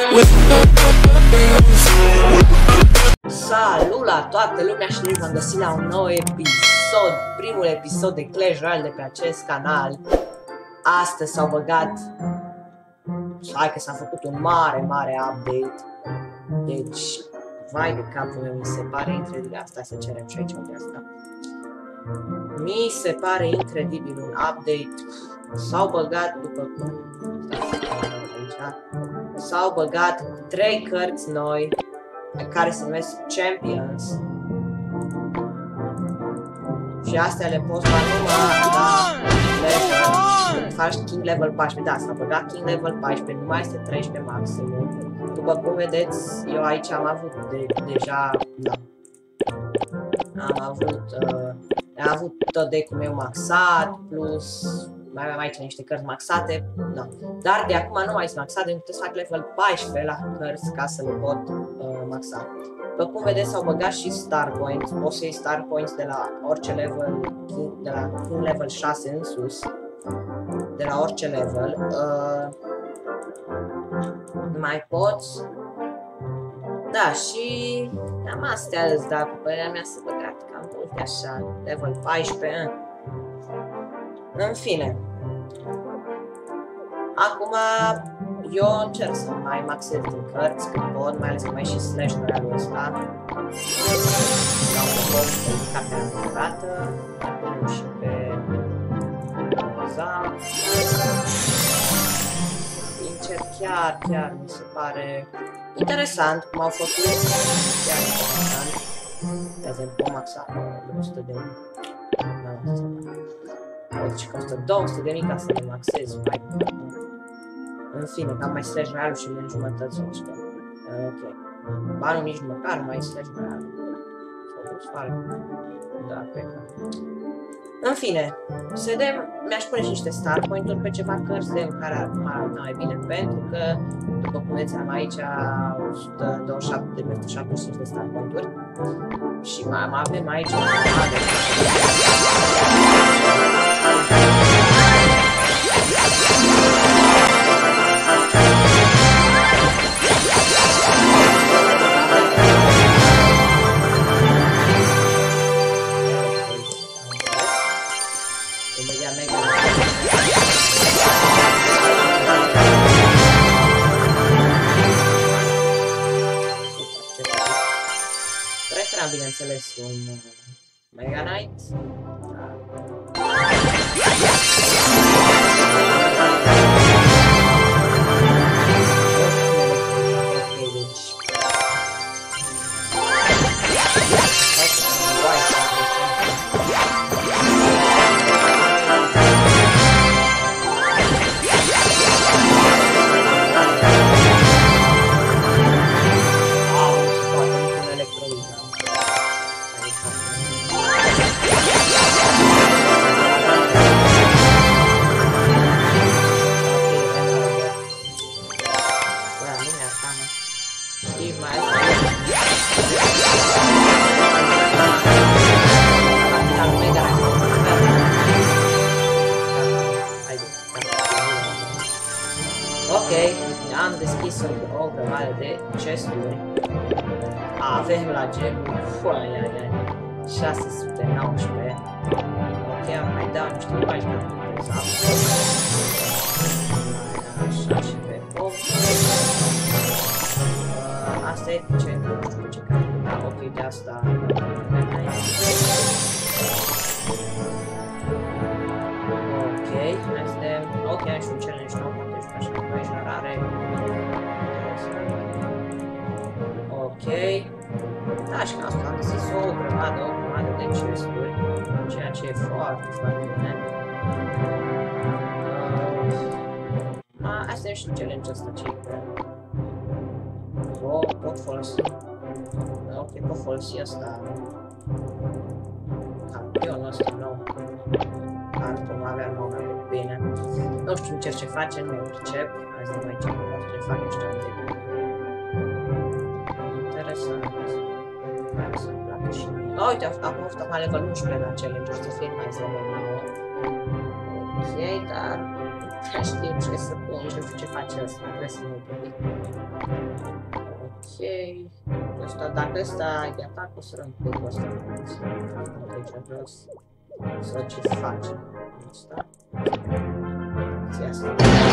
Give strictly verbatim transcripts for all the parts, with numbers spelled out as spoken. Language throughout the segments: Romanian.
Salut la toată lumea și noi v-am găsit la un nou episod, primul episod de Clash Royale de pe acest canal. Astăzi s-au băgat, hai că s-a făcut un mare, mare update. Deci, vai de capul meu, mi se pare incredibil asta, să cerem și aici unde asta. Mi se pare incredibil un update. S-au băgat, după cum s-au băgat trei cărți noi care se numesc Champions. Și astea le poți lua numai la level, faci King level paisprezece. Da, s-a băgat King level paisprezece, nu mai este treisprezece maximum. După cum vedeți, eu aici am avut de, deja, da, am avut, uh, am avut tot deck-ul meu maxat, plus mai avem aici niște cărți maxate, da. Dar de acum nu mai sunt maxate, trebuie să fac level paisprezece la cărți ca să le pot uh, maxa. După cum vedeți, s-au băgat și star points, poți să iei star points de la orice level, de la King level șase în sus, de la orice level. Uh, mai poți, da, și cam astea îți, da, cu părerea mea s-a băgat cam multe așa, level paisprezece. În fine, acum eu încerc să mai maxez din cărți cât pot, mai ales că mai și slash royale-ul ăsta. Dau un post pe cartea curată, punem și pe za. Sincer, chiar, chiar mi se pare interesant cum au făcut, chiar interesant. De exemplu, o maxa o sută de mii. Deci costă două sute de mii ca să le maxez. În fine, cam mai slash royale și le înjumătățește. Ok. Banul nici măcar mai slash royale. Da, cred că. În fine, să vedem, mi-aș pune și niște star point-uri pe ceva cărți de care ar arăta mai bine, pentru că, după cum vedeți, am aici o sută douăzeci și șapte de șaptezeci și cinci de star point-uri. Și mai avem aici o grămadă. Preferam, bineînțeles, un Mega Knight. Ok, am deschis o, o grămadă de chesturi. Avem la gemul, foaia, șase sute nouăsprezece. Ok, am mai dau niște bani ca pe zapă. Așa și pe opt. Asta e ce, nu știu ce care. Da, ok, de asta. Ok, hai să vedem. Ok, am și un challenge nou, deci așa că mai generare. Ok. Da, și ca asta am găsit o grămadă, o grămadă de chesturi, ceea ce e foarte, foarte bine. Uh, asta e și challenge ăsta, ce e pe... O, pot folosi. Ok, pot folosi asta. Campionul ăsta nou. Ar cum avea nou mai bine. Nu știu ce ce face, nu eu pricep. Hai să vedem aici cum poate ce fac ăștia de interesant. Hai să-mi placă și mie. Oh, uite, acum a fost level unsprezece la challenge, o să fie mai level nouă. Ok, dar Știu ce să pun, nu știu ce face ăsta, trebuie să mă uit. Ok. Ăsta, dacă ăsta e atac, o să rămân cu ăsta. Deci vreau să ce face. Asta. Ți asta.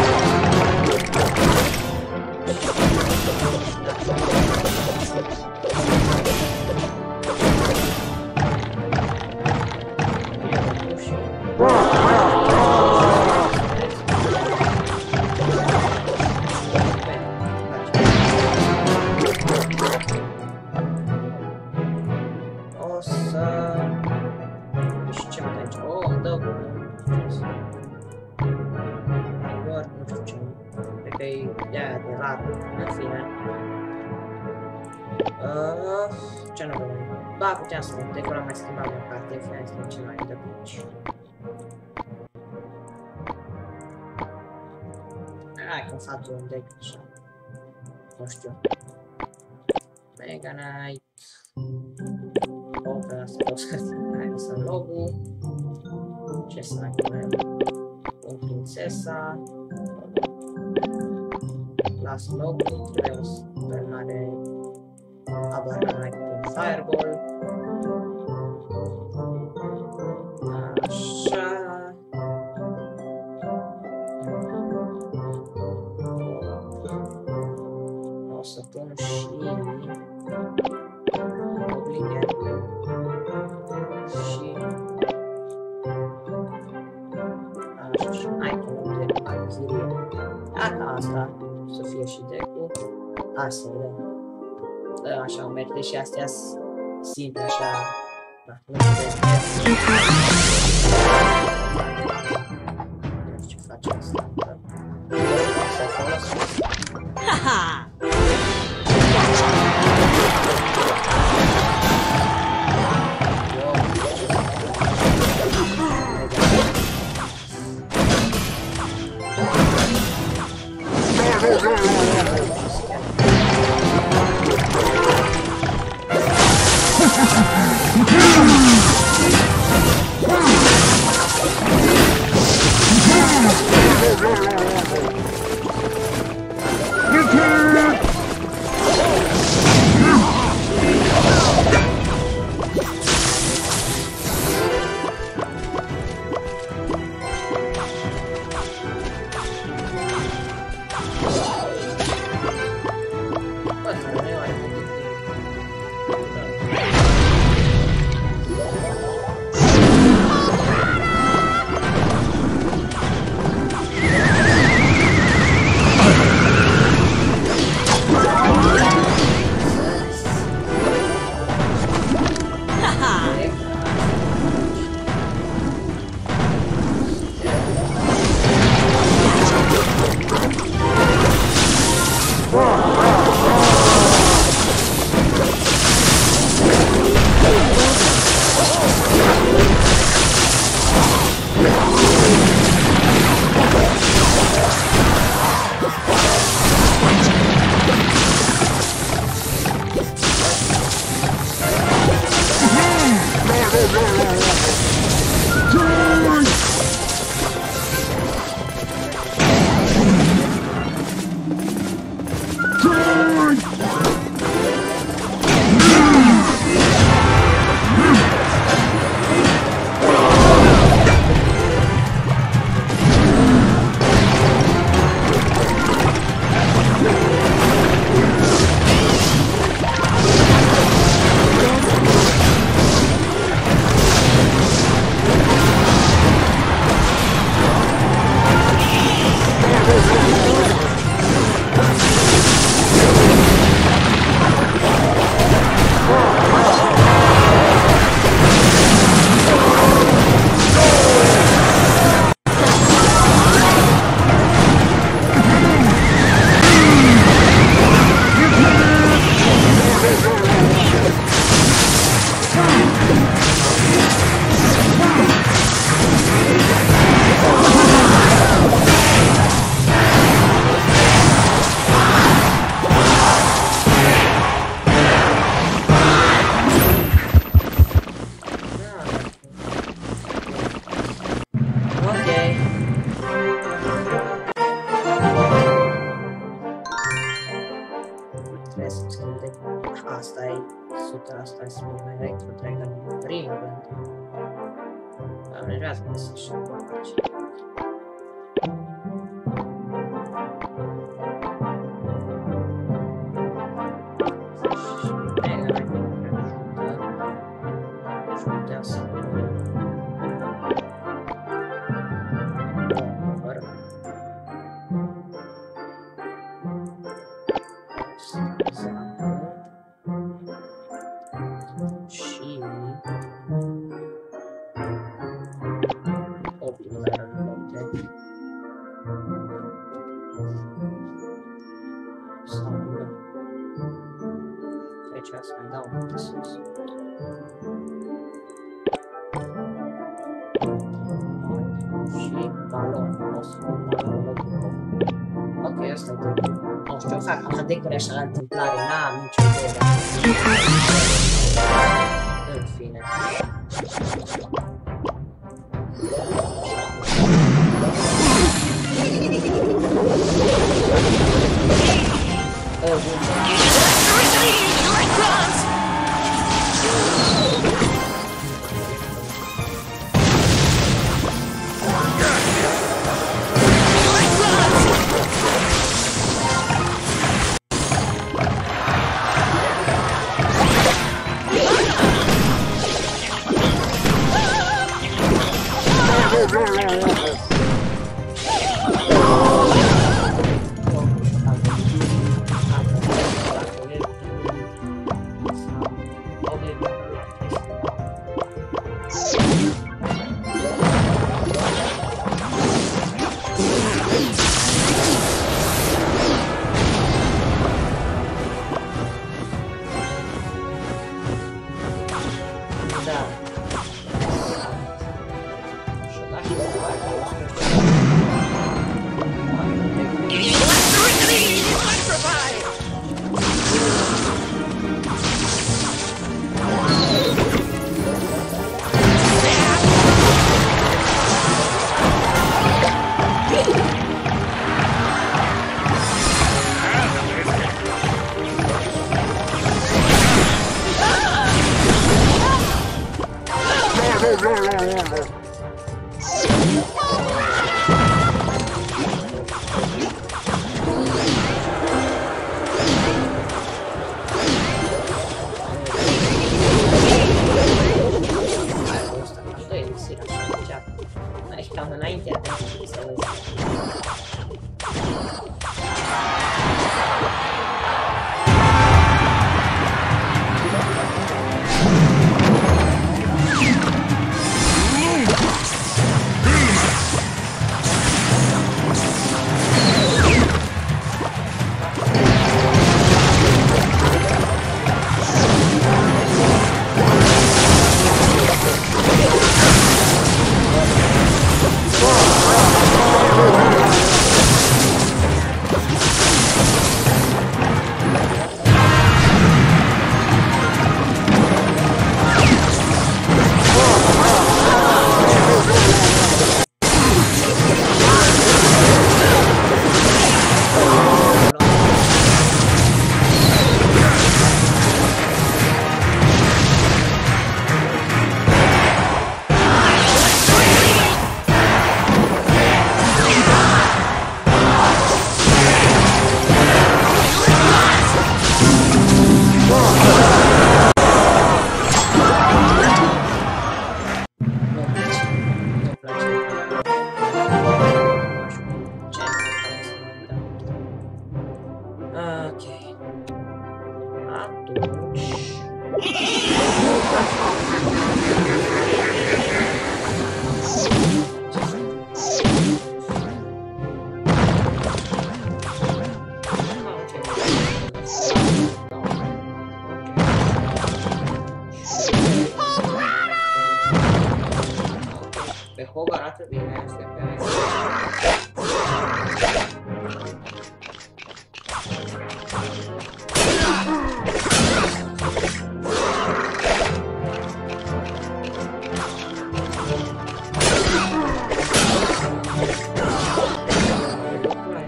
O să... Nu știu ce mai aici. O, îmi dă cu... Doar, nu știu ce. Cred că e de-aia de rar, în fine. Uh, ce nu vreau? Ba, puteam să mă decora mai schimba o carte, în fine, este ce mai de aici. Hai că-mi fac un deck așa. Nu știu. Mega Knight. O, pe asta o să hai să logo. Ce să mai punem? Un prințesa. Las logo. Trebuie să mare abarca mai cu un fireball. Așa. O să pun și oblige și așa, hai că nu de achirie. Dacă asta să fie și deck-ul, hai să vedem. Așa, o merge și astea simple, așa, da, nu știu ce face asta, să folosesc. Haha! sută la asta, să mă Electro Dragon în primul rând. Dar nu vrea să găsesc și aici. Să mai dau un pic sus. Și balon. O să pun balonul. Ok, ăsta e decul. Nu știu, fac la decuri așa la întâmplare, n-am nicio idee. În fine.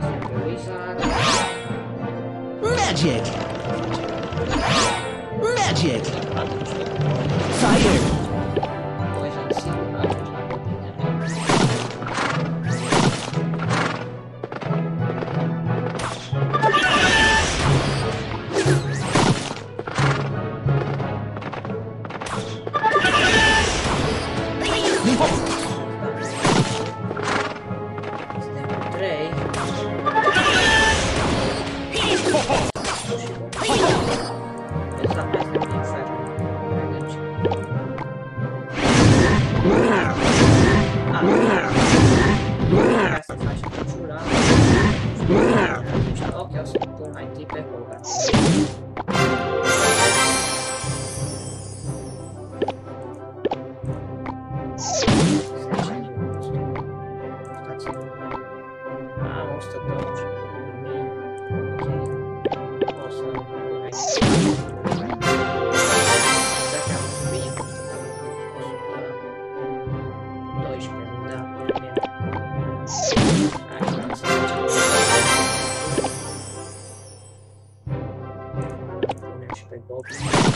Magic! Magic! Fire! Ok, o să pun mai întâi pe Hogar. Am o sută douăzeci de mii. O să pun aici. Dacă am bine, o sută doisprezece mii, da, bine. Așa, să facem. Punem și pe Goblin.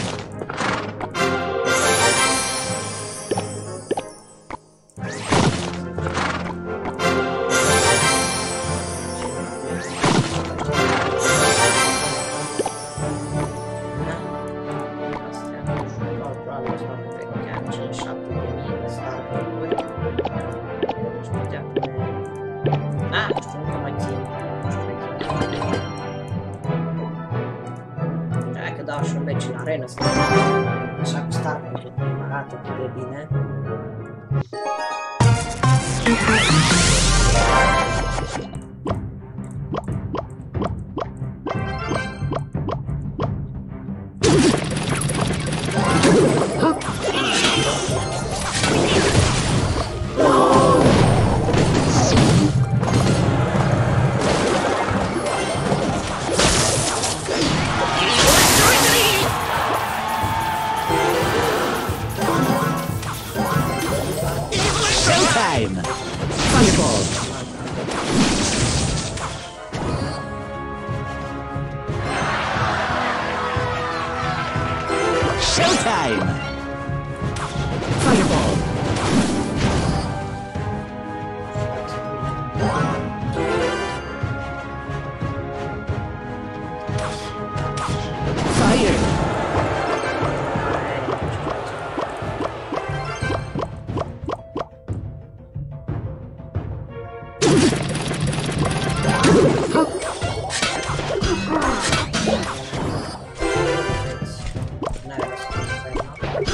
Da, și un meci în arenă, să așa cu Star Power, arată cât de bine. Showtime! Fireball! Showtime! Fireball! Fire! N-are rost să faci faima.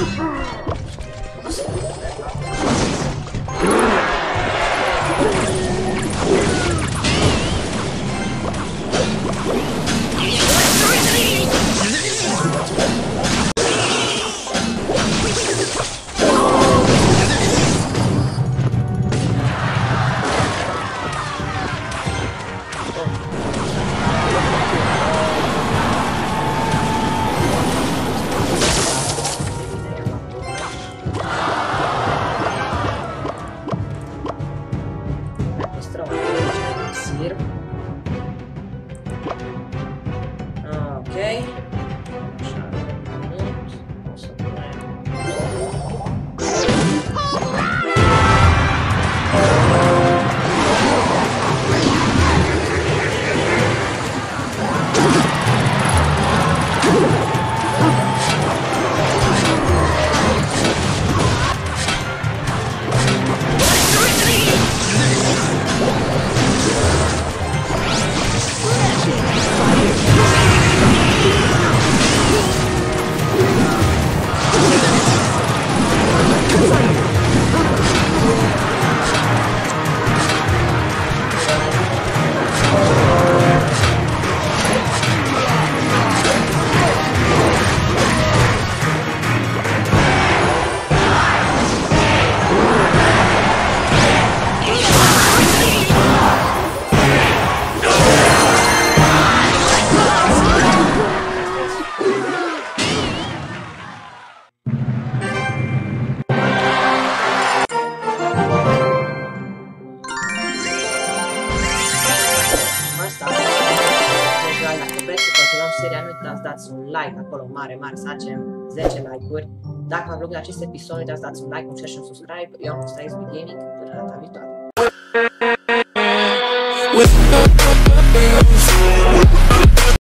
seria, nu uitați să dați un like acolo mare, mare, să facem zece like-uri. Dacă v-a plăcut acest episod, nu uitați să dați un like, un share și un subscribe. Eu am fost Ice Gaming, până data viitoare.